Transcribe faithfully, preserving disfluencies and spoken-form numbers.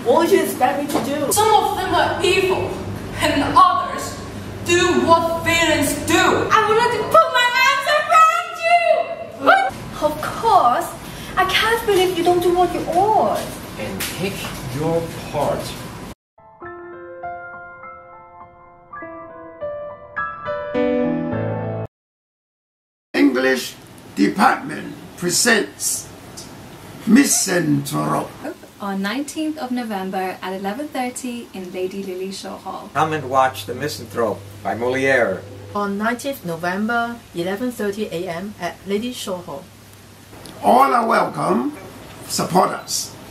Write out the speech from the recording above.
What do you expect me to do? Some of them are evil, and others do what villains do. I would like to put my arms around you! What? Of course. I can't believe you don't do what you ought. And take your part. English Department presents Misanthrope on nineteenth of November at eleven thirty in Lady Lily Show Hall. Come and watch The Misanthrope by Molière On nineteenth November, eleven thirty a m at Lady Show Hall. All are welcome. Support us.